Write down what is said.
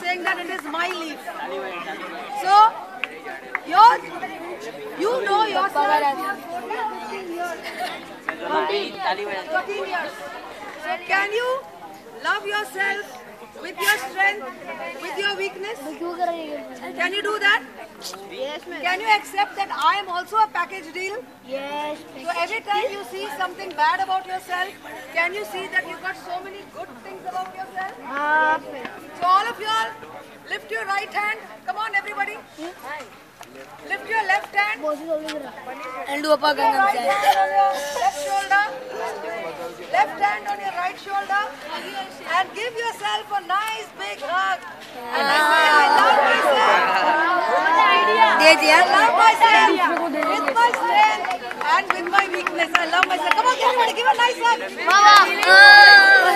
saying that it is my leaf. So, you know yourself. 14 years. So can you love yourself with your strength, with your weakness? Can you do that? Yes, ma'am. Can you accept that I am also a package deal? Yes. So every time you see something bad about yourself, can you see that you got so many good things about yourself? So all of you all, lift your right hand. Come on everybody. Lift your left hand. And do a Put your right hand on your left shoulder. Left hand on your right shoulder. And give yourself a nice big hug. And say, I love myself. I love myself with my strength and with my weakness. I love myself. Come on, everybody, give a nice hug.